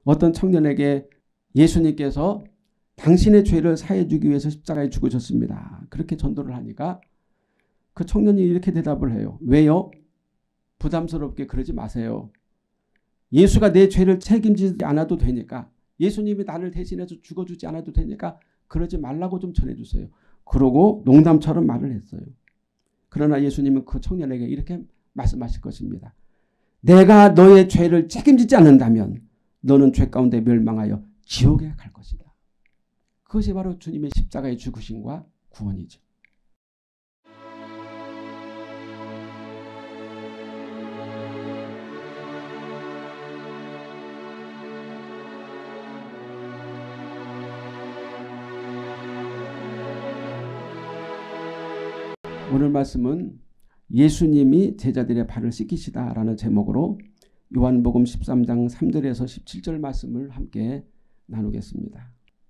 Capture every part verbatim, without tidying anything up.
어떤 청년에게 예수님께서 당신의 죄를 사해 주기 위해서 십자가에 죽으셨습니다. 그렇게 전도를 하니까 그 청년이 이렇게 대답을 해요. 왜요? 부담스럽게 그러지 마세요. 예수가 내 죄를 책임지지 않아도 되니까, 예수님이 나를 대신해서 죽어주지 않아도 되니까 그러지 말라고 좀 전해주세요. 그러고 농담처럼 말을 했어요. 그러나 예수님은 그 청년에게 이렇게 말씀하실 것입니다. 내가 너의 죄를 책임지지 않는다면 너는 죄 가운데 멸망하여 지옥에 갈 것이다. 그것이 바로 주님의 십자가의 죽으심과 구원이죠. 오늘 말씀은 예수님이 제자들의 발을 씻기시다라는 제목으로 요한복음 십삼 장 삼 절에서 십칠 절 말씀을 함께 나누겠습니다.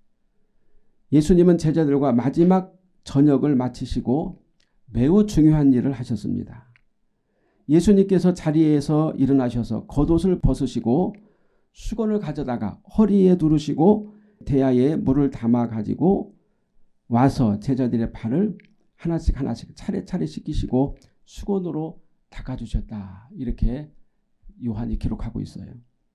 예수님은 제자들과 마지막 저녁을 마치시고 매우 중요한 일을 하셨습니다. 예수님께서 자리에서 일어나셔서 겉옷을 벗으시고 수건을 가져다가 허리에 두르시고 대야에 물을 담아 가지고 와서 제자들의 발을 하나씩 하나씩 차례차례 씻기시고 수건으로 닦아주셨다. 이렇게 요한이 기록하고 있어요.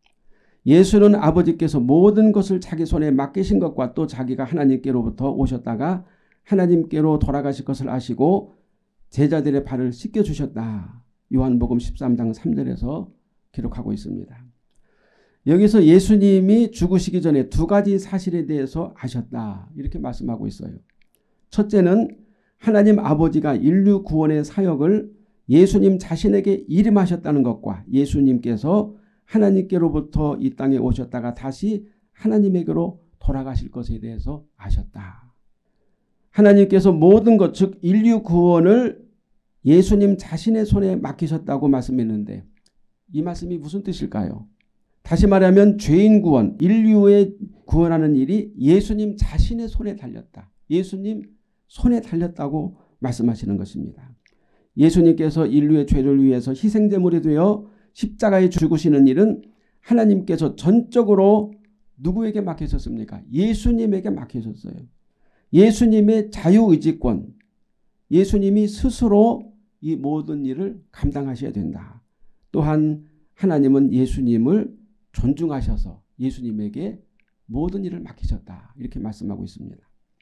예수는 아버지께서 모든 것을 자기 손에 맡기신 것과 또 자기가 하나님께로부터 오셨다가 하나님께로 돌아가실 것을 아시고 제자들의 발을 씻겨주셨다. 요한복음 십삼 장 삼 절에서 기록하고 있습니다. 여기서 예수님이 죽으시기 전에 두 가지 사실에 대해서 아셨다. 이렇게 말씀하고 있어요. 첫째는 하나님 아버지가 인류 구원의 사역을 예수님 자신에게 일임하셨다는 것과 예수님께서 하나님께로부터 이 땅에 오셨다가 다시 하나님에게로 돌아가실 것에 대해서 아셨다. 하나님께서 모든 것, 즉 인류 구원을 예수님 자신의 손에 맡기셨다고 말씀했는데 이 말씀이 무슨 뜻일까요? 다시 말하면 죄인 구원, 인류의 구원하는 일이 예수님 자신의 손에 달렸다. 예수님 손에 달렸다고 말씀하시는 것입니다. 예수님께서 인류의 죄를 위해서 희생제물이 되어 십자가에 죽으시는 일은 하나님께서 전적으로 누구에게 맡기셨습니까? 예수님에게 맡기셨어요. 예수님의 자유의지권, 예수님이 스스로 이 모든 일을 감당하셔야 된다. 또한 하나님은 예수님을 존중하셔서 예수님에게 모든 일을 맡기셨다. 이렇게 말씀하고 있습니다.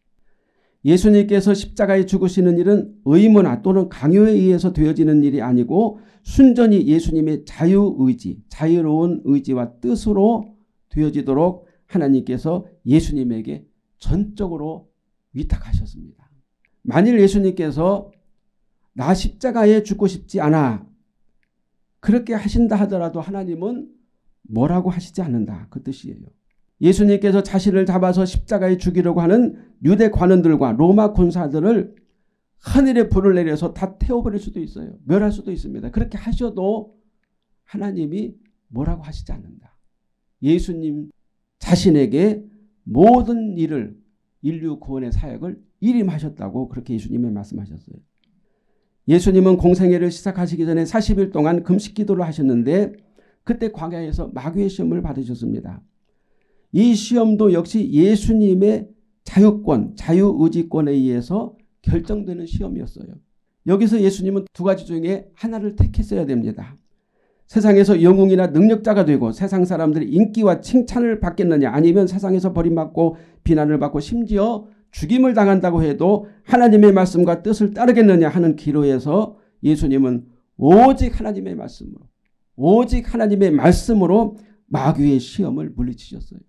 예수님께서 십자가에 죽으시는 일은 의무나 또는 강요에 의해서 되어지는 일이 아니고 순전히 예수님의 자유의지, 자유로운 의지와 뜻으로 되어지도록 하나님께서 예수님에게 전적으로 위탁하셨습니다. 만일 예수님께서 나 십자가에 죽고 싶지 않아 그렇게 하신다 하더라도 하나님은 뭐라고 하시지 않는다. 그 뜻이에요. 예수님께서 자신을 잡아서 십자가에 죽이려고 하는 유대 관원들과 로마 군사들을 하늘에 불을 내려서 다 태워버릴 수도 있어요. 멸할 수도 있습니다. 그렇게 하셔도 하나님이 뭐라고 하시지 않는다. 예수님 자신에게 모든 일을 인류 구원의 사역을 일임하셨다고 그렇게 예수님이 말씀하셨어요. 예수님은 공생애를 시작하시기 전에 사십 일 동안 금식 기도를 하셨는데 그때 광야에서 마귀의 시험을 받으셨습니다. 이 시험도 역시 예수님의 자유권, 자유의지권에 의해서 결정되는 시험이었어요. 여기서 예수님은 두 가지 중에 하나를 택했어야 됩니다. 세상에서 영웅이나 능력자가 되고 세상 사람들의 인기와 칭찬을 받겠느냐 아니면 세상에서 버림받고 비난을 받고 심지어 죽임을 당한다고 해도 하나님의 말씀과 뜻을 따르겠느냐 하는 기로에서 예수님은 오직 하나님의 말씀으로 오직 하나님의 말씀으로 마귀의 시험을 물리치셨어요.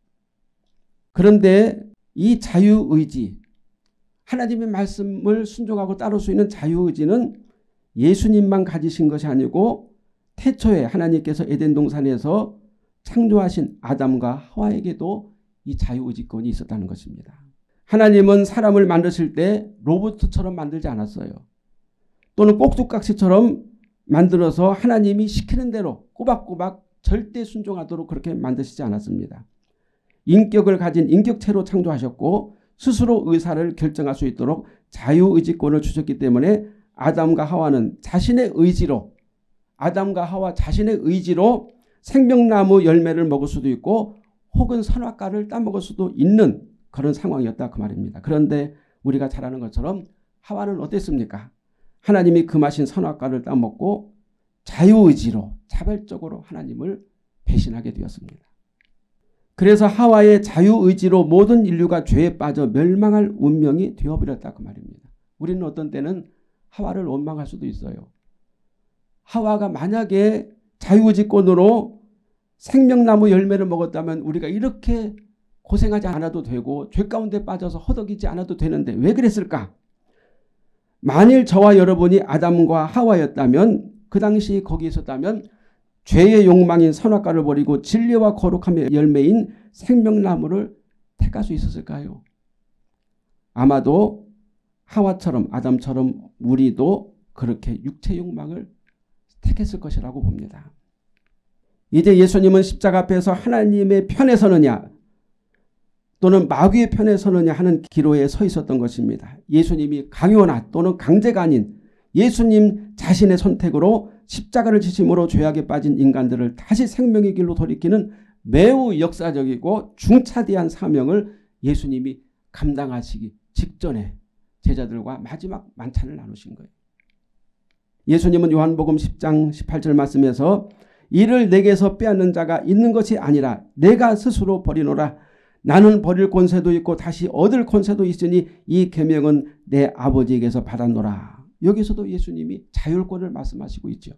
그런데 이 자유의지, 하나님의 말씀을 순종하고 따를 수 있는 자유의지는 예수님만 가지신 것이 아니고 태초에 하나님께서 에덴 동산에서 창조하신 아담과 하와에게도 이 자유의지권이 있었다는 것입니다. 하나님은 사람을 만드실 때 로봇처럼 만들지 않았어요. 또는 꼭두각시처럼 만들어서 하나님이 시키는 대로 꼬박꼬박 절대 순종하도록 그렇게 만드시지 않았습니다. 인격을 가진 인격체로 창조하셨고 스스로 의사를 결정할 수 있도록 자유의지권을 주셨기 때문에 아담과 하와는 자신의 의지로 아담과 하와 자신의 의지로 생명나무 열매를 먹을 수도 있고 혹은 선악과를 따먹을 수도 있는 그런 상황이었다 그 말입니다. 그런데 우리가 잘 아는 것처럼 하와는 어땠습니까? 하나님이 금하신 선악과를 따먹고 자유의지로 자발적으로 하나님을 배신하게 되었습니다. 그래서 하와의 자유의지로 모든 인류가 죄에 빠져 멸망할 운명이 되어버렸다 그 말입니다. 우리는 어떤 때는 하와를 원망할 수도 있어요. 하와가 만약에 자유의지권으로 생명나무 열매를 먹었다면 우리가 이렇게 고생하지 않아도 되고 죄 가운데 빠져서 허덕이지 않아도 되는데 왜 그랬을까? 만일 저와 여러분이 아담과 하와였다면 그 당시 거기 있었다면 죄의 욕망인 선악과를 버리고 진리와 거룩함의 열매인 생명나무를 택할 수 있었을까요? 아마도 하와처럼 아담처럼 우리도 그렇게 육체 욕망을 택했을 것이라고 봅니다. 이제 예수님은 십자가 앞에서 하나님의 편에 서느냐 또는 마귀의 편에 서느냐 하는 기로에 서 있었던 것입니다. 예수님이 강요나 또는 강제가 아닌 예수님 자신의 선택으로 십자가를 지심으로 죄악에 빠진 인간들을 다시 생명의 길로 돌이키는 매우 역사적이고 중차대한 사명을 예수님이 감당하시기 직전에 제자들과 마지막 만찬을 나누신 거예요. 예수님은 요한복음 십 장 십팔 절 말씀에서 이를 내게서 빼앗는 자가 있는 것이 아니라 내가 스스로 버리노라. 나는 버릴 권세도 있고 다시 얻을 권세도 있으니 이 계명은 내 아버지에게서 받았노라. 여기서도 예수님이 자율권을 말씀하시고 있죠.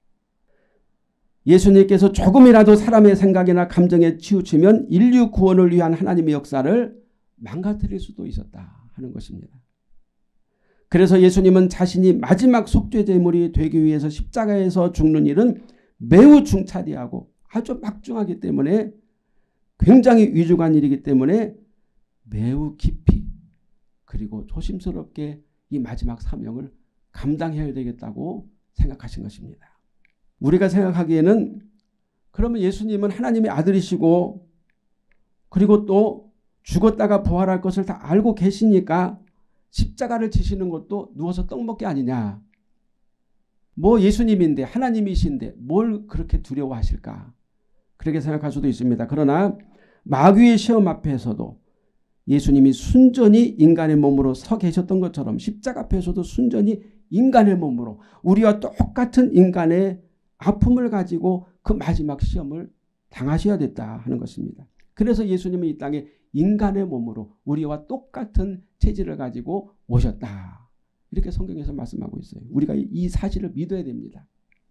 예수님께서 조금이라도 사람의 생각이나 감정에 치우치면 인류 구원을 위한 하나님의 역사를 망가뜨릴 수도 있었다 하는 것입니다. 그래서 예수님은 자신이 마지막 속죄 제물이 되기 위해서 십자가에서 죽는 일은 매우 중차대하고 아주 막중하기 때문에 굉장히 위중한 일이기 때문에 매우 깊이 그리고 조심스럽게 이 마지막 사명을 감당해야 되겠다고 생각하신 것입니다. 우리가 생각하기에는 그러면 예수님은 하나님의 아들이시고 그리고 또 죽었다가 부활할 것을 다 알고 계시니까 십자가를 지시는 것도 누워서 떡 먹기 아니냐. 뭐 예수님인데 하나님이신데 뭘 그렇게 두려워하실까. 그렇게 생각할 수도 있습니다. 그러나 마귀의 시험 앞에서도 예수님이 순전히 인간의 몸으로 서 계셨던 것처럼 십자가 앞에서도 순전히 인간의 몸으로 우리와 똑같은 인간의 아픔을 가지고 그 마지막 시험을 당하셔야 됐다 하는 것입니다. 그래서 예수님은 이 땅에 인간의 몸으로 우리와 똑같은 체질을 가지고 오셨다. 이렇게 성경에서 말씀하고 있어요. 우리가 이 사실을 믿어야 됩니다.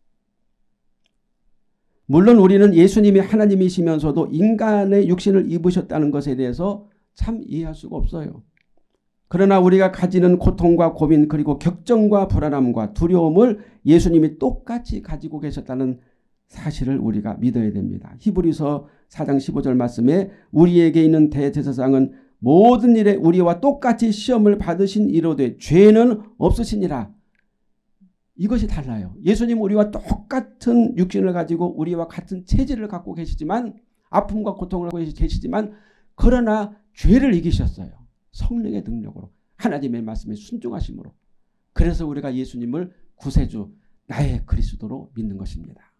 물론 우리는 예수님이 하나님이시면서도 인간의 육신을 입으셨다는 것에 대해서 참 이해할 수가 없어요. 그러나 우리가 가지는 고통과 고민 그리고 걱정과 불안함과 두려움을 예수님이 똑같이 가지고 계셨다는 사실을 우리가 믿어야 됩니다. 히브리서 사 장 십오 절 말씀에 우리에게 있는 대제사장은 모든 일에 우리와 똑같이 시험을 받으신 이로되 죄는 없으시니라. 이것이 달라요. 예수님 우리와 똑같은 육신을 가지고 우리와 같은 체질을 갖고 계시지만 아픔과 고통을 갖고 계시지만 그러나 죄를 이기셨어요. 성령의 능력으로 하나님의 말씀에 순종하심으로. 그래서 우리가 예수님을 구세주 나의 그리스도로 믿는 것입니다.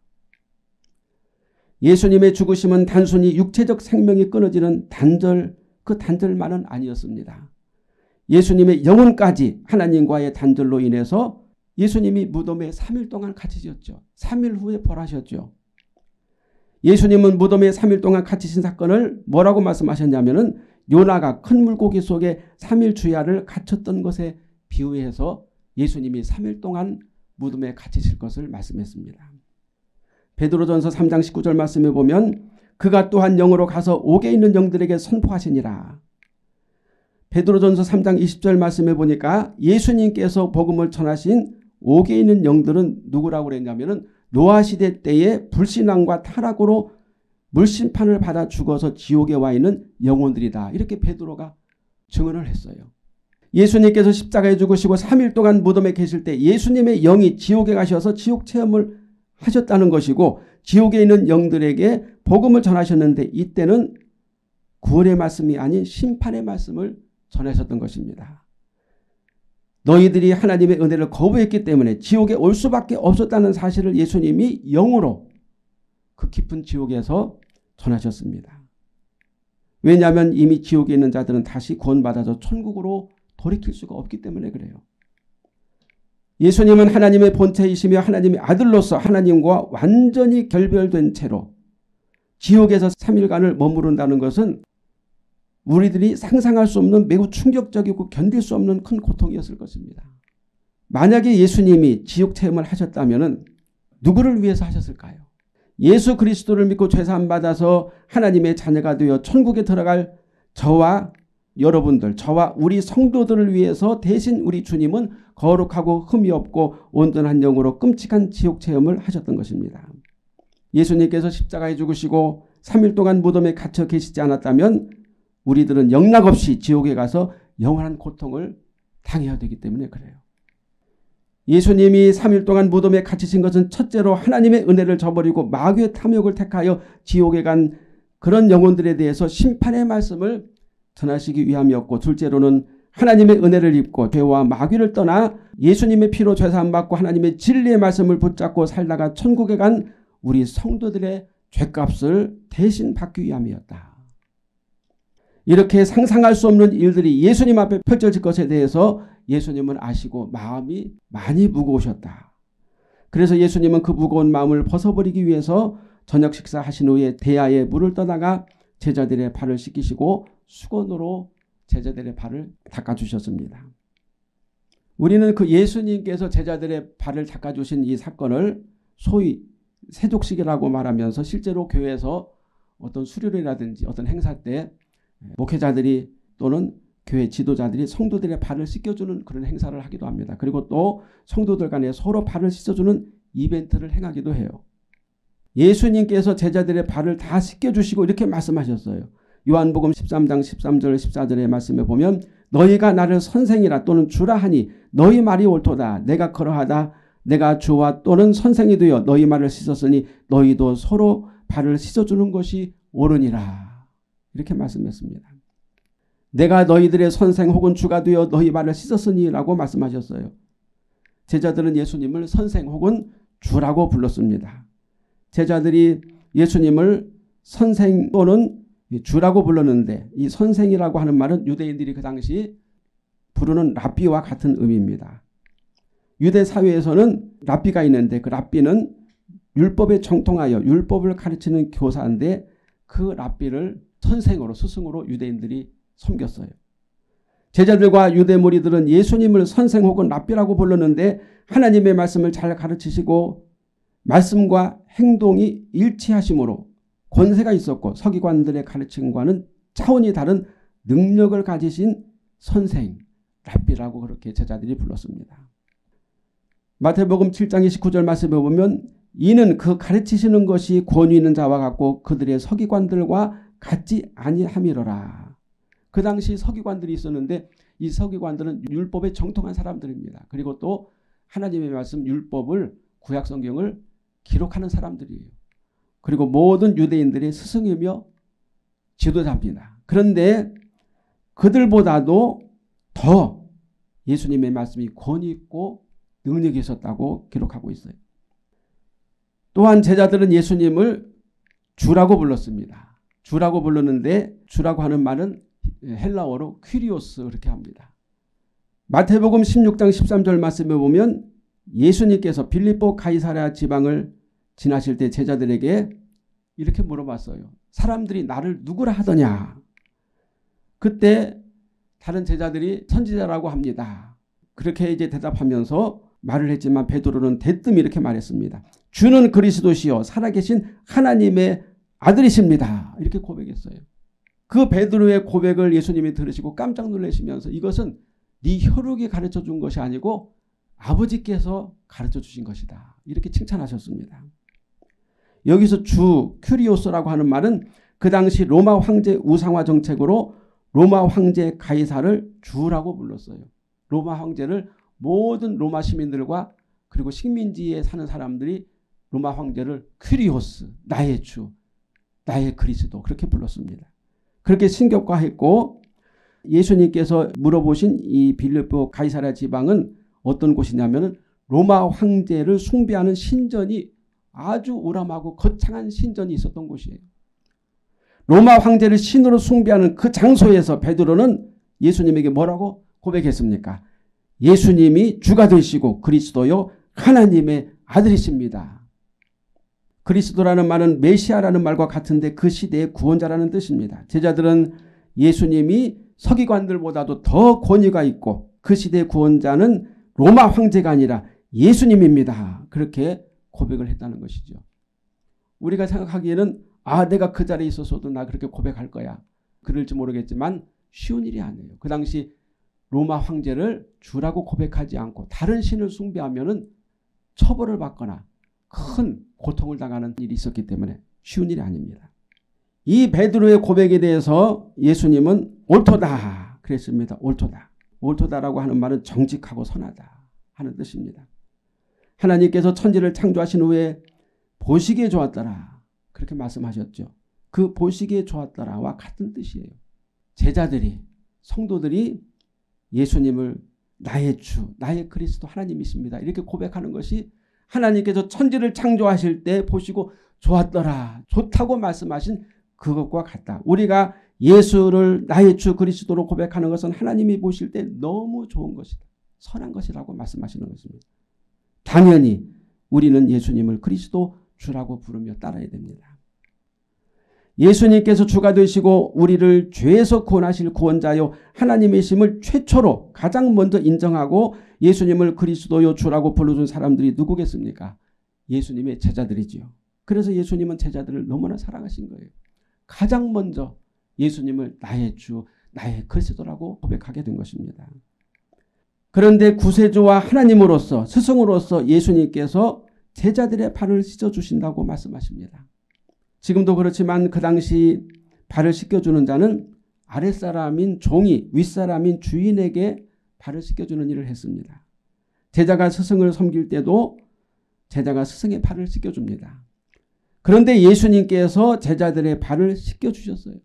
예수님의 죽으심은 단순히 육체적 생명이 끊어지는 단절 그 단절만은 아니었습니다. 예수님의 영혼까지 하나님과의 단절로 인해서 예수님이 무덤에 삼 일 동안 갇히셨죠. 삼 일 후에 벌하셨죠. 예수님은 무덤에 삼 일 동안 갇히신 사건을 뭐라고 말씀하셨냐면은 요나가 큰 물고기 속에 삼 일 주야를 갇혔던 것에 비유해서 예수님이 삼 일 동안 무덤에 갇히실 것을 말씀했습니다. 베드로전서 삼 장 십구 절 말씀에 보면 그가 또한 영으로 가서 옥에 있는 영들에게 선포하시니라. 베드로전서 삼 장 이십 절 말씀에 보니까 예수님께서 복음을 전하신 옥에 있는 영들은 누구라고 그랬냐면은 노아 시대 때의 불신앙과 타락으로 물심판을 받아 죽어서 지옥에 와 있는 영혼들이다. 이렇게 베드로가 증언을 했어요. 예수님께서 십자가에 죽으시고 삼 일 동안 무덤에 계실 때 예수님의 영이 지옥에 가셔서 지옥 체험을 하셨다는 것이고 지옥에 있는 영들에게 복음을 전하셨는데 이때는 구원의 말씀이 아닌 심판의 말씀을 전하셨던 것입니다. 너희들이 하나님의 은혜를 거부했기 때문에 지옥에 올 수밖에 없었다는 사실을 예수님이 영으로 그 깊은 지옥에서 전하셨습니다. 왜냐하면 이미 지옥에 있는 자들은 다시 구원받아서 천국으로 돌이킬 수가 없기 때문에 그래요. 예수님은 하나님의 본체이시며 하나님의 아들로서 하나님과 완전히 결별된 채로 지옥에서 삼 일간을 머무른다는 것은 우리들이 상상할 수 없는 매우 충격적이고 견딜 수 없는 큰 고통이었을 것입니다. 만약에 예수님이 지옥 체험을 하셨다면 누구를 위해서 하셨을까요? 예수 그리스도를 믿고 죄사함 받아서 하나님의 자녀가 되어 천국에 들어갈 저와 여러분들, 저와 우리 성도들을 위해서 대신 우리 주님은 거룩하고 흠이 없고 온전한 영으로 끔찍한 지옥 체험을 하셨던 것입니다. 예수님께서 십자가에 죽으시고 삼 일 동안 무덤에 갇혀 계시지 않았다면 우리들은 영락없이 지옥에 가서 영원한 고통을 당해야 되기 때문에 그래요. 예수님이 삼 일 동안 무덤에 갇히신 것은 첫째로 하나님의 은혜를 저버리고 마귀의 탐욕을 택하여 지옥에 간 그런 영혼들에 대해서 심판의 말씀을 전하시기 위함이었고, 둘째로는 하나님의 은혜를 입고 죄와 마귀를 떠나 예수님의 피로 죄사함 받고 하나님의 진리의 말씀을 붙잡고 살다가 천국에 간 우리 성도들의 죄값을 대신 받기 위함이었다. 이렇게 상상할 수 없는 일들이 예수님 앞에 펼쳐질 것에 대해서 예수님은 아시고 마음이 많이 무거우셨다. 그래서 예수님은 그 무거운 마음을 벗어버리기 위해서 저녁 식사하신 후에 대야에 물을 떠다가 제자들의 발을 씻기시고 수건으로 제자들의 발을 닦아주셨습니다. 우리는 그 예수님께서 제자들의 발을 닦아주신 이 사건을 소위 세족식이라고 말하면서 실제로 교회에서 어떤 수료회라든지 어떤 행사 때 목회자들이 또는 교회 지도자들이 성도들의 발을 씻겨주는 그런 행사를 하기도 합니다. 그리고 또 성도들 간에 서로 발을 씻어주는 이벤트를 행하기도 해요. 예수님께서 제자들의 발을 다 씻겨주시고 이렇게 말씀하셨어요. 요한복음 십삼 장 십삼 절 십사 절의 말씀에 보면 너희가 나를 선생이라 또는 주라 하니 너희 말이 옳도다. 내가 그러하다. 내가 주와 또는 선생이 되어 너희 말을 씻었으니 너희도 서로 발을 씻어주는 것이 옳으니라. 이렇게 말씀했습니다. 내가 너희들의 선생 혹은 주가 되어 너희 발을 씻었으니 라고 말씀하셨어요. 제자들은 예수님을 선생 혹은 주라고 불렀습니다. 제자들이 예수님을 선생 또는 주라고 불렀는데 이 선생이라고 하는 말은 유대인들이 그 당시 부르는 랍비와 같은 의미입니다. 유대 사회에서는 랍비가 있는데 그 랍비는 율법에 정통하여 율법을 가르치는 교사인데 그 랍비를 선생으로 스승으로 유대인들이 섬겼어요. 제자들과 유대 무리들은 예수님을 선생 혹은 랍비라고 불렀는데 하나님의 말씀을 잘 가르치시고 말씀과 행동이 일치하심으로 권세가 있었고 서기관들의 가르침과는 차원이 다른 능력을 가지신 선생, 랍비라고 그렇게 제자들이 불렀습니다. 마태복음 칠 장 이십구 절 말씀에 보면 이는 그 가르치시는 것이 권위 있는 자와 같고 그들의 서기관들과 같지 아니함이로라. 그 당시 서기관들이 있었는데 이 서기관들은 율법에 정통한 사람들입니다. 그리고 또 하나님의 말씀 율법을 구약 성경을 기록하는 사람들이에요. 그리고 모든 유대인들의 스승이며 지도자입니다. 그런데 그들보다도 더 예수님의 말씀이 권위 있고 능력이 있었다고 기록하고 있어요. 또한 제자들은 예수님을 주라고 불렀습니다. 주라고 불렀는데 주라고 하는 말은 헬라어로 퀴리오스 그렇게 합니다. 마태복음 십육 장 십삼 절 말씀에 보면 예수님께서 빌립보 가이사랴 지방을 지나실 때 제자들에게 이렇게 물어봤어요. 사람들이 나를 누구라 하더냐? 그때 다른 제자들이 선지자라고 합니다. 그렇게 이제 대답하면서 말을 했지만 베드로는 대뜸 이렇게 말했습니다. 주는 그리스도시요 살아계신 하나님의 아들이십니다. 이렇게 고백했어요. 그 베드로의 고백을 예수님이 들으시고 깜짝 놀라시면서 이것은 네 혈육이 가르쳐 준 것이 아니고 아버지께서 가르쳐 주신 것이다. 이렇게 칭찬하셨습니다. 여기서 주 큐리오스라고 하는 말은 그 당시 로마 황제 우상화 정책으로 로마 황제 가이사를 주라고 불렀어요. 로마 황제를 모든 로마 시민들과 그리고 식민지에 사는 사람들이 로마 황제를 큐리오스, 나의 주, 나의 그리스도 그렇게 불렀습니다. 그렇게 신격화했고 예수님께서 물어보신 이 빌립보 가이사랴 지방은 어떤 곳이냐면 로마 황제를 숭배하는 신전이 아주 오람하고 거창한 신전이 있었던 곳이에요. 로마 황제를 신으로 숭배하는 그 장소에서 베드로는 예수님에게 뭐라고 고백했습니까? 예수님이 주가 되시고 그리스도요 하나님의 아들이십니다. 그리스도라는 말은 메시아라는 말과 같은데 그 시대의 구원자라는 뜻입니다. 제자들은 예수님이 서기관들보다도 더 권위가 있고 그 시대의 구원자는 로마 황제가 아니라 예수님입니다. 그렇게 고백을 했다는 것이죠. 우리가 생각하기에는 아 내가 그 자리에 있었어도 나 그렇게 고백할 거야. 그럴지 모르겠지만 쉬운 일이 아니에요. 그 당시 로마 황제를 주라고 고백하지 않고 다른 신을 숭배하면은 처벌을 받거나 큰 고통을 당하는 일이 있었기 때문에 쉬운 일이 아닙니다. 이 베드로의 고백에 대해서 예수님은 옳도다 그랬습니다. 옳도다. 옳도다라고 하는 말은 정직하고 선하다 하는 뜻입니다. 하나님께서 천지를 창조하신 후에 보시기에 좋았더라 그렇게 말씀하셨죠. 그 보시기에 좋았더라와 같은 뜻이에요. 제자들이 성도들이 예수님을 나의 주 나의 그리스도 하나님이십니다 이렇게 고백하는 것이 하나님께서 천지를 창조하실 때 보시고 좋았더라 좋다고 말씀하신 그것과 같다. 우리가 예수를 나의 주 그리스도로 고백하는 것은 하나님이 보실 때 너무 좋은 것이다. 선한 것이라고 말씀하시는 것입니다. 당연히 우리는 예수님을 그리스도 주라고 부르며 따라야 됩니다. 예수님께서 주가 되시고 우리를 죄에서 구원하실 구원자요 하나님이심을 최초로 가장 먼저 인정하고 예수님을 그리스도요 주라고 불러준 사람들이 누구겠습니까? 예수님의 제자들이지요. 그래서 예수님은 제자들을 너무나 사랑하신 거예요. 가장 먼저 예수님을 나의 주 나의 그리스도라고 고백하게 된 것입니다. 그런데 구세주와 하나님으로서 스승으로서 예수님께서 제자들의 발을 씻어주신다고 말씀하십니다. 지금도 그렇지만 그 당시 발을 씻겨주는 자는 아랫사람인 종이 윗사람인 주인에게 발을 씻겨주는 일을 했습니다. 제자가 스승을 섬길 때도 제자가 스승의 발을 씻겨줍니다. 그런데 예수님께서 제자들의 발을 씻겨주셨어요.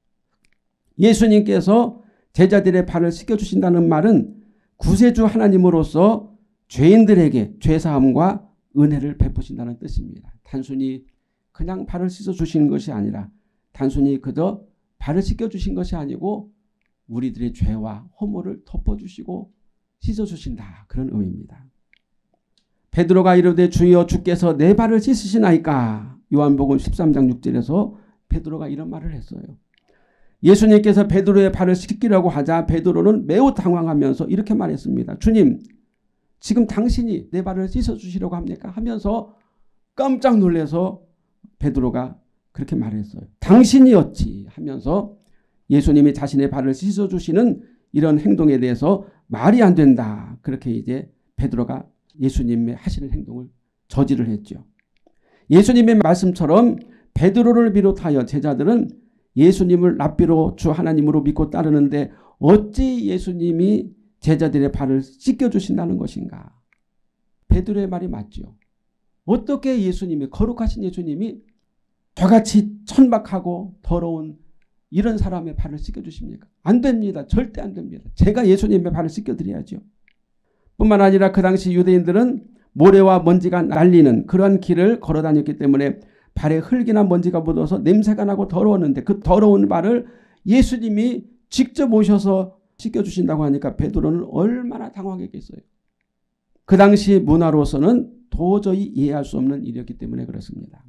예수님께서 제자들의 발을 씻겨주신다는 말은 구세주 하나님으로서 죄인들에게 죄사함과 은혜를 베푸신다는 뜻입니다. 단순히 그냥 발을 씻어주시는 것이 아니라 단순히 그저 발을 씻겨주신 것이 아니고 우리들의 죄와 허물을 덮어주시고 씻어주신다. 그런 의미입니다. 베드로가 이르되 주여 주께서 내 발을 씻으시나이까. 요한복음 십삼 장 육 절에서 베드로가 이런 말을 했어요. 예수님께서 베드로의 발을 씻기라고 하자 베드로는 매우 당황하면서 이렇게 말했습니다. 주님 지금 당신이 내 발을 씻어주시려고 합니까? 하면서 깜짝 놀라서 베드로가 그렇게 말했어요. 당신이었지 하면서 예수님이 자신의 발을 씻어주시는 이런 행동에 대해서 말이 안 된다. 그렇게 이제 베드로가 예수님의 하시는 행동을 저지를 했죠. 예수님의 말씀처럼 베드로를 비롯하여 제자들은 예수님을 랍비로 주 하나님으로 믿고 따르는데 어찌 예수님이 제자들의 발을 씻겨주신다는 것인가. 베드로의 말이 맞죠. 어떻게 예수님이 거룩하신 예수님이 저같이 천박하고 더러운 이런 사람의 발을 씻겨주십니까? 안 됩니다. 절대 안 됩니다. 제가 예수님의 발을 씻겨드려야죠. 뿐만 아니라 그 당시 유대인들은 모래와 먼지가 날리는 그러한 길을 걸어다녔기 때문에 발에 흙이나 먼지가 묻어서 냄새가 나고 더러웠는데 그 더러운 발을 예수님이 직접 오셔서 씻겨주신다고 하니까 베드로는 얼마나 당황했겠어요. 그 당시 문화로서는 도저히 이해할 수 없는 일이었기 때문에 그렇습니다.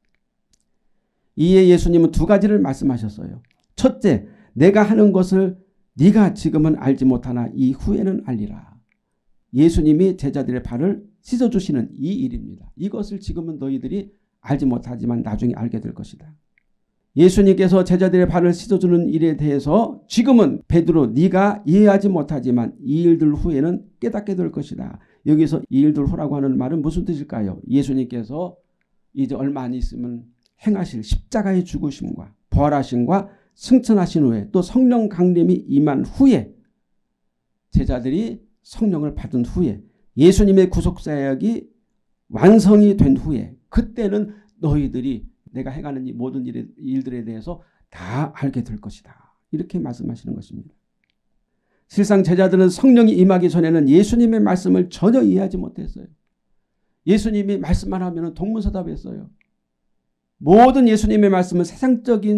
이에 예수님은 두 가지를 말씀하셨어요. 첫째, 내가 하는 것을 네가 지금은 알지 못하나 이후에는 알리라. 예수님이 제자들의 발을 씻어주시는 이 일입니다. 이것을 지금은 너희들이 알지 못하지만 나중에 알게 될 것이다. 예수님께서 제자들의 발을 씻어주는 일에 대해서 지금은 베드로 네가 이해하지 못하지만 이 일들 후에는 깨닫게 될 것이다. 여기서 이 일들 후라고 하는 말은 무슨 뜻일까요? 예수님께서 이제 얼마 안 있으면 행하실 십자가의 죽으심과 부활하심과 승천하신 후에 또 성령 강림이 임한 후에 제자들이 성령을 받은 후에 예수님의 구속사역이 완성이 된 후에 그때는 너희들이 내가 행하는 이 모든 일에, 일들에 대해서 다 알게 될 것이다. 이렇게 말씀하시는 것입니다. 실상 제자들은 성령이 임하기 전에는 예수님의 말씀을 전혀 이해하지 못했어요. 예수님이 말씀만 하면 동문서답했어요. 모든 예수님의 말씀은 세상적인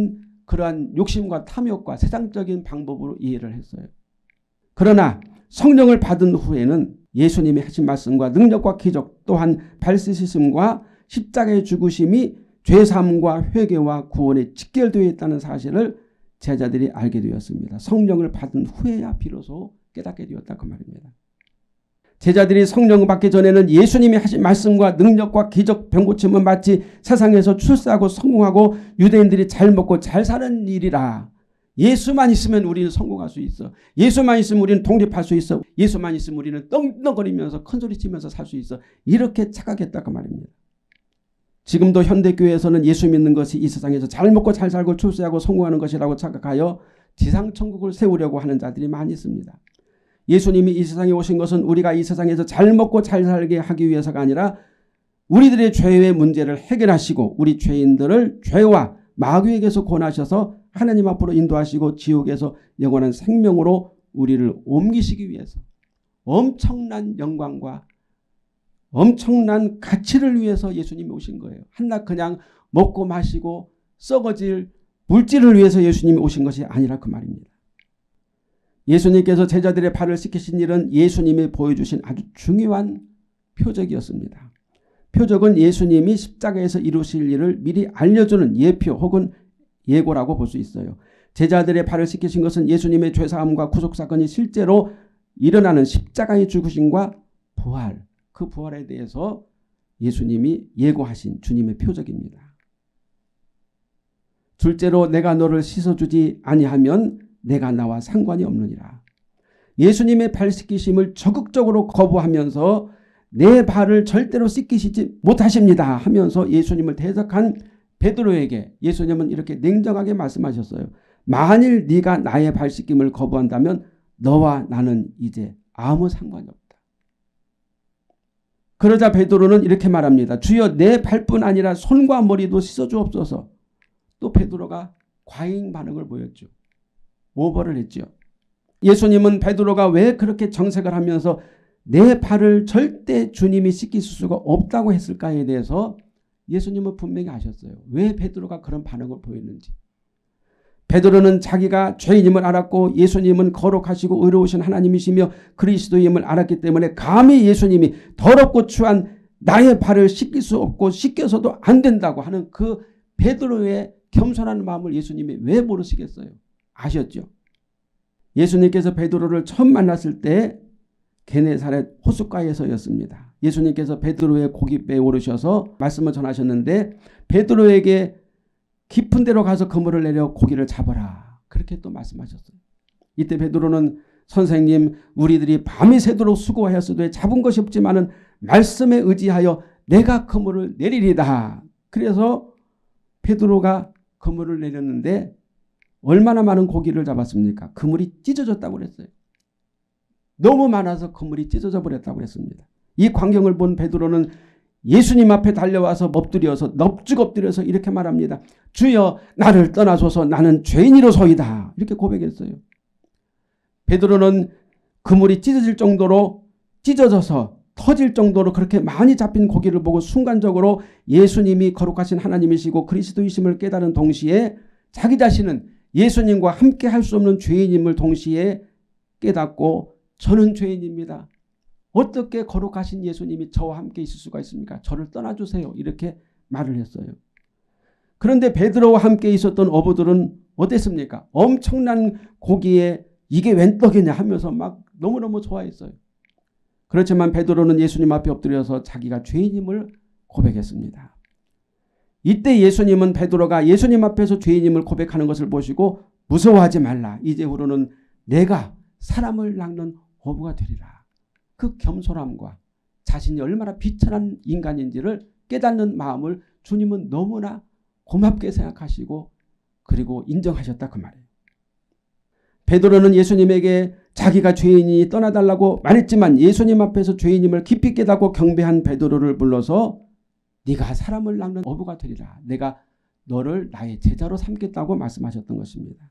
그러한 욕심과 탐욕과 세상적인 방법으로 이해를 했어요. 그러나 성령을 받은 후에는 예수님이 하신 말씀과 능력과 기적 또한 발시심과 십자가의 죽으심이 죄사함과 회개와 구원에 직결되어 있다는 사실을 제자들이 알게 되었습니다. 성령을 받은 후에야 비로소 깨닫게 되었다 그 말입니다. 제자들이 성령을 받기 전에는 예수님이 하신 말씀과 능력과 기적 병고침은 마치 세상에서 출세하고 성공하고 유대인들이 잘 먹고 잘 사는 일이라. 예수만 있으면 우리는 성공할 수 있어. 예수만 있으면 우리는 독립할 수 있어. 예수만 있으면 우리는 떵떵거리면서 큰소리치면서 살 수 있어. 이렇게 착각했다 그 말입니다. 지금도 현대교회에서는 예수 믿는 것이 이 세상에서 잘 먹고 잘 살고 출세하고 성공하는 것이라고 착각하여 지상천국을 세우려고 하는 자들이 많이 있습니다. 예수님이 이 세상에 오신 것은 우리가 이 세상에서 잘 먹고 잘 살게 하기 위해서가 아니라 우리들의 죄의 문제를 해결하시고 우리 죄인들을 죄와 마귀에게서 권하셔서 하나님 앞으로 인도하시고 지옥에서 영원한 생명으로 우리를 옮기시기 위해서 엄청난 영광과 엄청난 가치를 위해서 예수님이 오신 거예요. 한낱 그냥 먹고 마시고 썩어질 물질을 위해서 예수님이 오신 것이 아니라 그 말입니다. 예수님께서 제자들의 발을 씻기신 일은 예수님이 보여주신 아주 중요한 표적이었습니다. 표적은 예수님이 십자가에서 이루실 일을 미리 알려주는 예표 혹은 예고라고 볼 수 있어요. 제자들의 발을 씻기신 것은 예수님의 죄사함과 구속사건이 실제로 일어나는 십자가의 죽으심과 부활, 그 부활에 대해서 예수님이 예고하신 주님의 표적입니다. 둘째로 내가 너를 씻어주지 아니하면 내가 나와 상관이 없느니라. 예수님의 발 씻기심을 적극적으로 거부하면서 내 발을 절대로 씻기시지 못하십니다 하면서 예수님을 대적한 베드로에게 예수님은 이렇게 냉정하게 말씀하셨어요. 만일 네가 나의 발 씻김을 거부한다면 너와 나는 이제 아무 상관이 없다. 그러자 베드로는 이렇게 말합니다. 주여 내 발뿐 아니라 손과 머리도 씻어주옵소서. 또 베드로가 과잉 반응을 보였죠. 오버를 했죠. 예수님은 베드로가 왜 그렇게 정색을 하면서 내 발을 절대 주님이 씻길 수가 없다고 했을까에 대해서 예수님은 분명히 아셨어요. 왜 베드로가 그런 반응을 보였는지. 베드로는 자기가 죄인임을 알았고 예수님은 거룩하시고 의로우신 하나님이시며 그리스도임을 알았기 때문에 감히 예수님이 더럽고 추한 나의 발을 씻길 수 없고 씻겨서도 안 된다고 하는 그 베드로의 겸손한 마음을 예수님이 왜 모르시겠어요? 아셨죠? 예수님께서 베드로를 처음 만났을 때 게네사렛 호숫가에서였습니다. 예수님께서 베드로의 고깃배에 오르셔서 말씀을 전하셨는데 베드로에게 깊은 데로 가서 그물을 내려 고기를 잡아라. 그렇게 또 말씀하셨어요. 이때 베드로는 선생님 우리들이 밤이 새도록 수고하였으되 잡은 것이 없지만은 말씀에 의지하여 내가 그물을 내리리다. 그래서 베드로가 그물을 내렸는데 얼마나 많은 고기를 잡았습니까? 그물이 찢어졌다고 그랬어요. 너무 많아서 그물이 찢어져 버렸다고 그랬습니다. 이 광경을 본 베드로는 예수님 앞에 달려와서 엎드려서 넙죽 엎드려서 이렇게 말합니다. 주여 나를 떠나소서 나는 죄인이로소이다. 이렇게 고백했어요. 베드로는 그물이 찢어질 정도로 찢어져서 터질 정도로 그렇게 많이 잡힌 고기를 보고 순간적으로 예수님이 거룩하신 하나님이시고 그리스도이심을 깨달은 동시에 자기 자신은 예수님과 함께 할 수 없는 죄인임을 동시에 깨닫고 저는 죄인입니다. 어떻게 거룩하신 예수님이 저와 함께 있을 수가 있습니까? 저를 떠나주세요. 이렇게 말을 했어요. 그런데 베드로와 함께 있었던 어부들은 어땠습니까? 엄청난 고기에 이게 웬 떡이냐 하면서 막 너무너무 좋아했어요. 그렇지만 베드로는 예수님 앞에 엎드려서 자기가 죄인임을 고백했습니다. 이때 예수님은 베드로가 예수님 앞에서 죄인임을 고백하는 것을 보시고 무서워하지 말라. 이제후로는 내가 사람을 낚는 어부가 되리라. 그 겸손함과 자신이 얼마나 비천한 인간인지를 깨닫는 마음을 주님은 너무나 고맙게 생각하시고 그리고 인정하셨다 그 말이에요. 베드로는 예수님에게 자기가 죄인이 떠나달라고 말했지만 예수님 앞에서 죄인임을 깊이 깨닫고 경배한 베드로를 불러서 네가 사람을 낚는 어부가 되리라. 내가 너를 나의 제자로 삼겠다고 말씀하셨던 것입니다.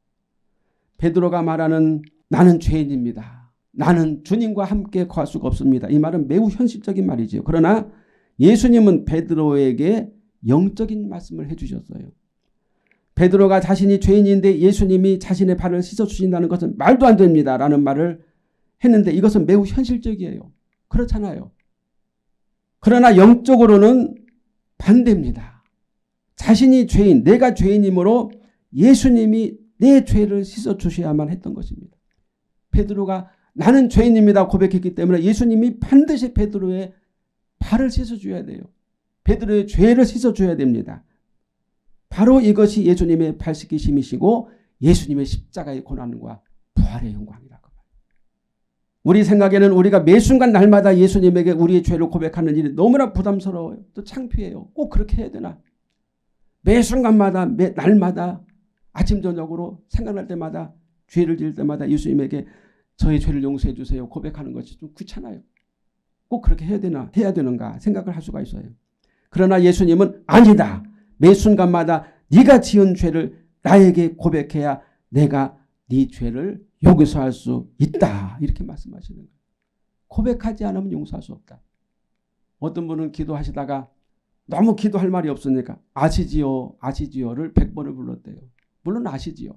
베드로가 말하는 나는 죄인입니다. 나는 주님과 함께 거할 수가 없습니다. 이 말은 매우 현실적인 말이죠. 그러나 예수님은 베드로에게 영적인 말씀을 해주셨어요. 베드로가 자신이 죄인인데 예수님이 자신의 발을 씻어주신다는 것은 말도 안 됩니다 라는 말을 했는데 이것은 매우 현실적이에요. 그렇잖아요. 그러나 영적으로는 반대입니다. 자신이 죄인, 내가 죄인이므로 예수님이 내 죄를 씻어주셔야만 했던 것입니다. 베드로가 나는 죄인입니다 고백했기 때문에 예수님이 반드시 베드로의 발을 씻어줘야 돼요. 베드로의 죄를 씻어줘야 됩니다. 바로 이것이 예수님의 발 씻기심이시고 예수님의 십자가의 고난과 부활의 영광이라고. 우리 생각에는 우리가 매 순간 날마다 예수님에게 우리의 죄를 고백하는 일이 너무나 부담스러워요. 또 창피해요. 꼭 그렇게 해야 되나. 매 순간마다 매 날마다 아침 저녁으로 생각날 때마다 죄를 지을 때마다 예수님에게 저의 죄를 용서해 주세요 고백하는 것이 좀 귀찮아요. 꼭 그렇게 해야 되나 해야 되는가 생각을 할 수가 있어요. 그러나 예수님은 아니다. 매 순간마다 네가 지은 죄를 나에게 고백해야 내가 네 죄를 용서할 수 있다. 이렇게 말씀하시는 거예요. 고백하지 않으면 용서할 수 없다. 어떤 분은 기도하시다가 너무 기도할 말이 없으니까 아시지요 아시지요를 백 번을 불렀대요. 물론 아시지요.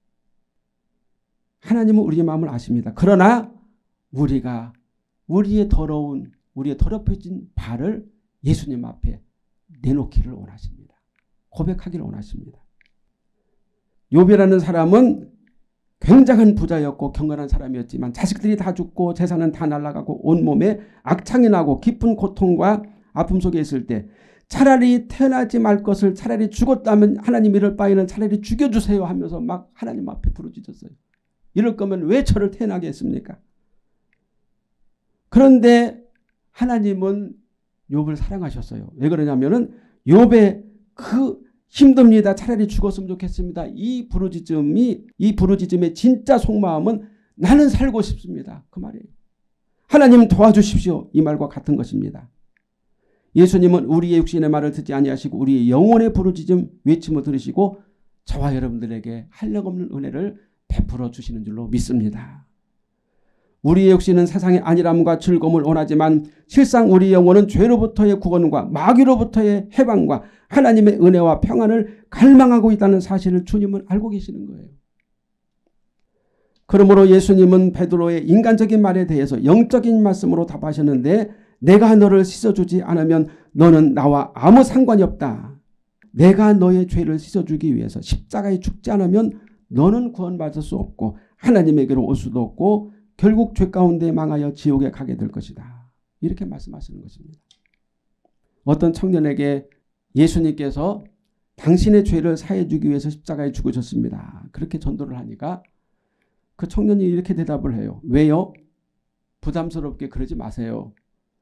하나님은 우리의 마음을 아십니다. 그러나 우리가 우리의 더러운 우리의 더럽혀진 발을 예수님 앞에 내놓기를 원하십니다. 고백하기를 원하십니다. 욥이라는 사람은 굉장한 부자였고 경건한 사람이었지만 자식들이 다 죽고 재산은 다 날아가고 온몸에 악창이 나고 깊은 고통과 아픔 속에 있을 때 차라리 태어나지 말 것을 차라리 죽었다면 하나님 이럴 바에는 차라리 죽여주세요 하면서 막 하나님 앞에 부르짖었어요. 이럴 거면 왜 저를 태어나게 했습니까? 그런데 하나님은 욥을 사랑하셨어요. 왜 그러냐면은 욥의 그 힘듭니다. 차라리 죽었으면 좋겠습니다. 이 부르짖음이 이 부르짖음의 진짜 속마음은 나는 살고 싶습니다. 그 말이에요. 하나님 도와주십시오. 이 말과 같은 것입니다. 예수님은 우리의 육신의 말을 듣지 아니하시고 우리의 영혼의 부르짖음 외침을 들으시고 저와 여러분들에게 한량없는 은혜를 베풀어 주시는 줄로 믿습니다. 우리의 육신은 세상의 안일함과 즐거움을 원하지만 실상 우리 영혼은 죄로부터의 구원과 마귀로부터의 해방과 하나님의 은혜와 평안을 갈망하고 있다는 사실을 주님은 알고 계시는 거예요. 그러므로 예수님은 베드로의 인간적인 말에 대해서 영적인 말씀으로 답하셨는데 내가 너를 씻어주지 않으면 너는 나와 아무 상관이 없다. 내가 너의 죄를 씻어주기 위해서 십자가에 죽지 않으면 너는 구원받을 수 없고 하나님에게로 올 수도 없고 결국 죄 가운데 망하여 지옥에 가게 될 것이다. 이렇게 말씀하시는 것입니다. 어떤 청년에게 예수님께서 당신의 죄를 사해 주기 위해서 십자가에 죽으셨습니다. 그렇게 전도를 하니까 그 청년이 이렇게 대답을 해요. 왜요? 부담스럽게 그러지 마세요.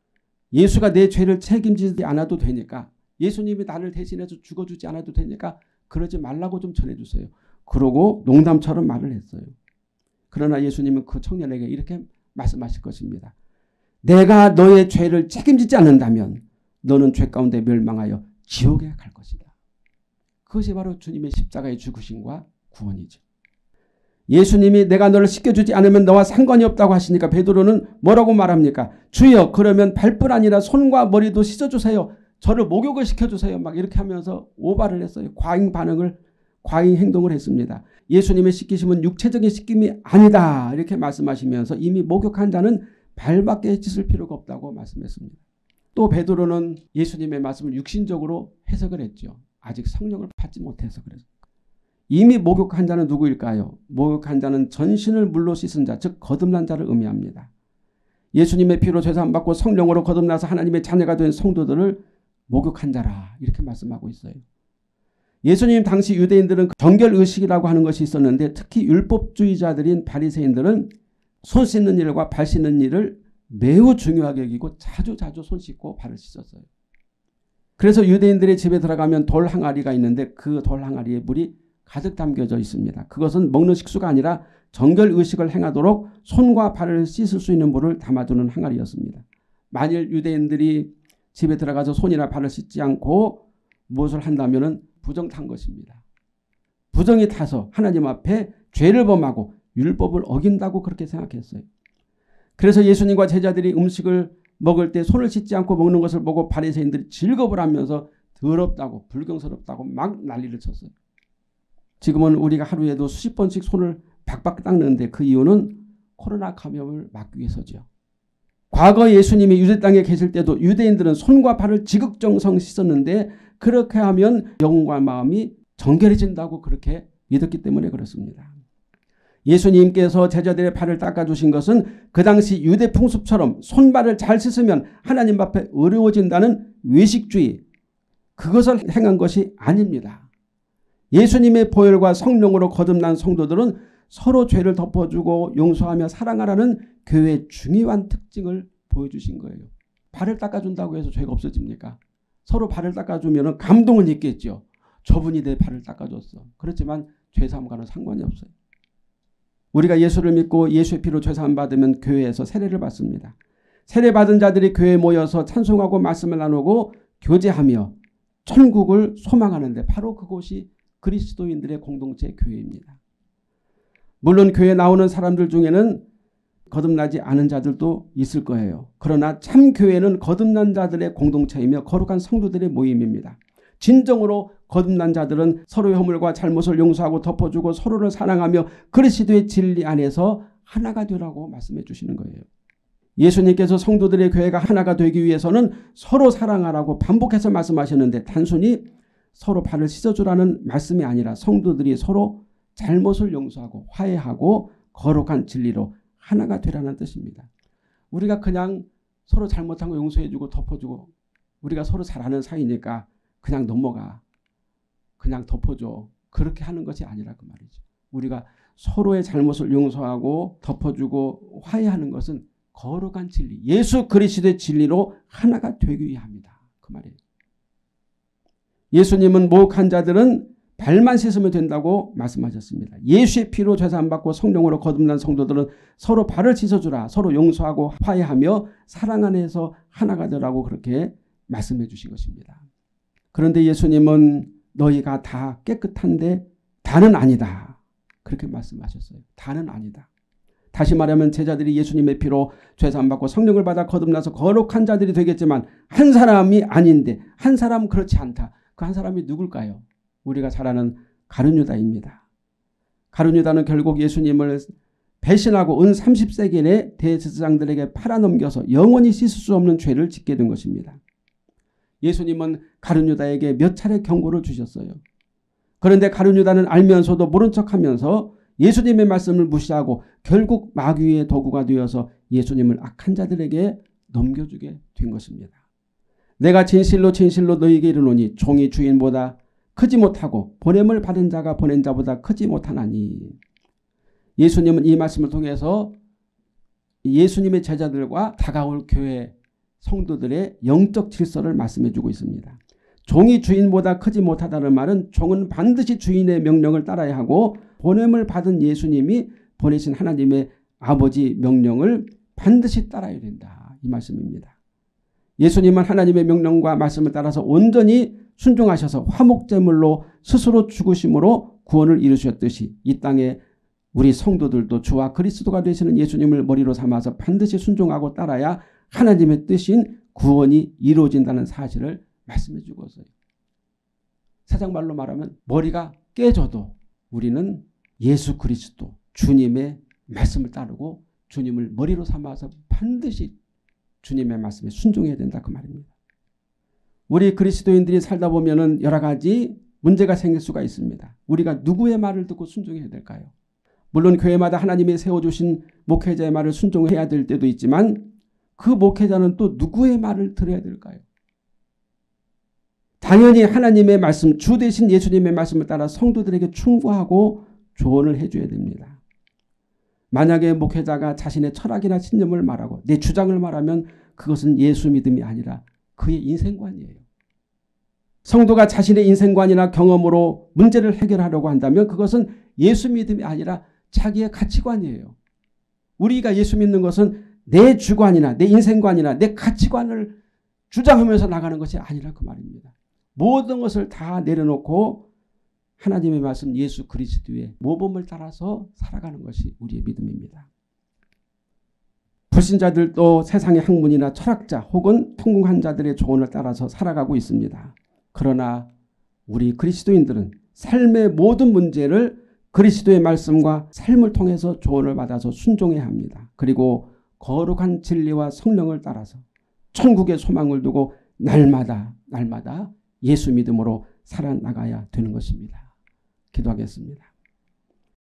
예수가 내 죄를 책임지지 않아도 되니까 예수님이 나를 대신해서 죽어주지 않아도 되니까 그러지 말라고 좀 전해주세요. 그러고 농담처럼 말을 했어요. 그러나 예수님은 그 청년에게 이렇게 말씀하실 것입니다. 내가 너의 죄를 책임지지 않는다면 너는 죄 가운데 멸망하여 지옥에 갈 것이다. 그것이 바로 주님의 십자가의 죽으심과 구원이죠. 예수님이 내가 너를 씻겨주지 않으면 너와 상관이 없다고 하시니까 베드로는 뭐라고 말합니까? 주여 그러면 발뿐 아니라 손과 머리도 씻어주세요. 저를 목욕을 시켜주세요. 막 이렇게 하면서 오바를 했어요. 과잉 반응을 과잉 행동을 했습니다. 예수님의 씻기심은 육체적인 씻김이 아니다. 이렇게 말씀하시면서 이미 목욕한 자는 발밖에 씻을 필요가 없다고 말씀했습니다. 또 베드로는 예수님의 말씀을 육신적으로 해석을 했죠. 아직 성령을 받지 못해서 그래서. 이미 목욕한 자는 누구일까요? 목욕한 자는 전신을 물로 씻은 자, 즉 거듭난 자를 의미합니다. 예수님의 피로 죄사함받고 성령으로 거듭나서 하나님의 자녀가 된 성도들을 목욕한 자라 이렇게 말씀하고 있어요. 예수님 당시 유대인들은 정결의식이라고 하는 것이 있었는데 특히 율법주의자들인 바리새인들은 손 씻는 일과 발 씻는 일을 매우 중요하게 여기고 자주 자주 손 씻고 발을 씻었어요. 그래서 유대인들의 집에 들어가면 돌 항아리가 있는데 그 돌 항아리에 물이 가득 담겨져 있습니다. 그것은 먹는 식수가 아니라 정결의식을 행하도록 손과 발을 씻을 수 있는 물을 담아두는 항아리였습니다. 만일 유대인들이 집에 들어가서 손이나 발을 씻지 않고 무엇을 한다면 부정탄 것입니다. 부정이 타서 하나님 앞에 죄를 범하고 율법을 어긴다고 그렇게 생각했어요. 그래서 예수님과 제자들이 음식을 먹을 때 손을 씻지 않고 먹는 것을 보고 바리새인들이 즐거움을 하면서 더럽다고 불경스럽다고 막 난리를 쳤어요. 지금은 우리가 하루에도 수십 번씩 손을 박박 닦는데 그 이유는 코로나 감염을 막기 위해서죠. 과거 예수님이 유대 땅에 계실 때도 유대인들은 손과 발을 지극정성 씻었는데 그렇게 하면 영과 마음이 정결해진다고 그렇게 믿었기 때문에 그렇습니다. 예수님께서 제자들의 발을 닦아주신 것은 그 당시 유대 풍습처럼 손발을 잘 씻으면 하나님 앞에 의로워진다는 외식주의, 그것을 행한 것이 아닙니다. 예수님의 보혈과 성령으로 거듭난 성도들은 서로 죄를 덮어주고 용서하며 사랑하라는 교회의 중요한 특징을 보여주신 거예요. 발을 닦아준다고 해서 죄가 없어집니까? 서로 발을 닦아주면 감동은 있겠죠. 저분이 내 발을 닦아줬어. 그렇지만 죄사함과는 상관이 없어요. 우리가 예수를 믿고 예수의 피로 죄사함 받으면 교회에서 세례를 받습니다. 세례받은 자들이 교회에 모여서 찬송하고 말씀을 나누고 교제하며 천국을 소망하는데 바로 그곳이 그리스도인들의 공동체 교회입니다. 물론 교회에 나오는 사람들 중에는 거듭나지 않은 자들도 있을 거예요. 그러나 참 교회는 거듭난 자들의 공동체이며 거룩한 성도들의 모임입니다. 진정으로 거듭난 자들은 서로의 허물과 잘못을 용서하고 덮어주고 서로를 사랑하며 그리스도의 진리 안에서 하나가 되라고 말씀해 주시는 거예요. 예수님께서 성도들의 교회가 하나가 되기 위해서는 서로 사랑하라고 반복해서 말씀하셨는데 단순히 서로 발을 씻어주라는 말씀이 아니라 성도들이 서로 잘못을 용서하고 화해하고 거룩한 진리로 하나가 되라는 뜻입니다. 우리가 그냥 서로 잘못한 거 용서해주고 덮어주고 우리가 서로 잘 아는 사이니까 그냥 넘어가. 그냥 덮어줘. 그렇게 하는 것이 아니라 그 말이죠. 우리가 서로의 잘못을 용서하고 덮어주고 화해하는 것은 거룩한 진리, 예수 그리스도의 진리로 하나가 되기 위함이다. 그 말이에요. 예수님은 목욕한 자들은 발만 씻으면 된다고 말씀하셨습니다. 예수의 피로 죄사함 받고 성령으로 거듭난 성도들은 서로 발을 씻어주라. 서로 용서하고 화해하며 사랑 안에서 하나가 되라고 그렇게 말씀해 주신 것입니다. 그런데 예수님은 너희가 다 깨끗한데 다는 아니다. 그렇게 말씀하셨어요. 다는 아니다. 다시 말하면 제자들이 예수님의 피로 죄사함 받고 성령을 받아 거듭나서 거룩한 자들이 되겠지만 한 사람이 아닌데 한 사람은 그렇지 않다. 그 한 사람이 누굴까요? 우리가 잘 아는 가룟유다입니다. 가룟유다는 결국 예수님을 배신하고 은 삼십 세겔의 대제사장들에게 팔아넘겨서 영원히 씻을 수 없는 죄를 짓게 된 것입니다. 예수님은 가룟유다에게 몇 차례 경고를 주셨어요. 그런데 가룟유다는 알면서도 모른 척하면서 예수님의 말씀을 무시하고 결국 마귀의 도구가 되어서 예수님을 악한 자들에게 넘겨주게 된 것입니다. 내가 진실로 진실로 너희에게 이르노니 종이 주인보다 크지 못하고 보냄을 받은 자가 보낸 자보다 크지 못하나니. 예수님은 이 말씀을 통해서 예수님의 제자들과 다가올 교회 성도들의 영적 질서를 말씀해 주고 있습니다. 종이 주인보다 크지 못하다는 말은 종은 반드시 주인의 명령을 따라야 하고 보냄을 받은 예수님이 보내신 하나님의 아버지 명령을 반드시 따라야 된다. 이 말씀입니다. 예수님은 하나님의 명령과 말씀을 따라서 온전히 순종하셔서 화목제물로 스스로 죽으심으로 구원을 이루셨듯이 이 땅에 우리 성도들도 주와 그리스도가 되시는 예수님을 머리로 삼아서 반드시 순종하고 따라야 하나님의 뜻인 구원이 이루어진다는 사실을 말씀해 주고 있어요. 사장말로 말하면 머리가 깨져도 우리는 예수 그리스도 주님의 말씀을 따르고 주님을 머리로 삼아서 반드시 주님의 말씀에 순종해야 된다 그 말입니다. 우리 그리스도인들이 살다 보면은 여러 가지 문제가 생길 수가 있습니다. 우리가 누구의 말을 듣고 순종해야 될까요? 물론 교회마다 하나님이 세워주신 목회자의 말을 순종해야 될 때도 있지만 그 목회자는 또 누구의 말을 들어야 될까요? 당연히 하나님의 말씀, 주 대신 예수님의 말씀을 따라 성도들에게 충고하고 조언을 해줘야 됩니다. 만약에 목회자가 자신의 철학이나 신념을 말하고 내 주장을 말하면 그것은 예수 믿음이 아니라 그의 인생관이에요. 성도가 자신의 인생관이나 경험으로 문제를 해결하려고 한다면 그것은 예수 믿음이 아니라 자기의 가치관이에요. 우리가 예수 믿는 것은 내 주관이나 내 인생관이나 내 가치관을 주장하면서 나가는 것이 아니라 그 말입니다. 모든 것을 다 내려놓고 하나님의 말씀 예수 그리스도의 모범을 따라서 살아가는 것이 우리의 믿음입니다. 불신자들도 세상의 학문이나 철학자 혹은 성공한 자들의 조언을 따라서 살아가고 있습니다. 그러나 우리 그리스도인들은 삶의 모든 문제를 그리스도의 말씀과 삶을 통해서 조언을 받아서 순종해야 합니다. 그리고 거룩한 진리와 성령을 따라서 천국의 소망을 두고 날마다 날마다 예수 믿음으로 살아나가야 되는 것입니다. 기도하겠습니다.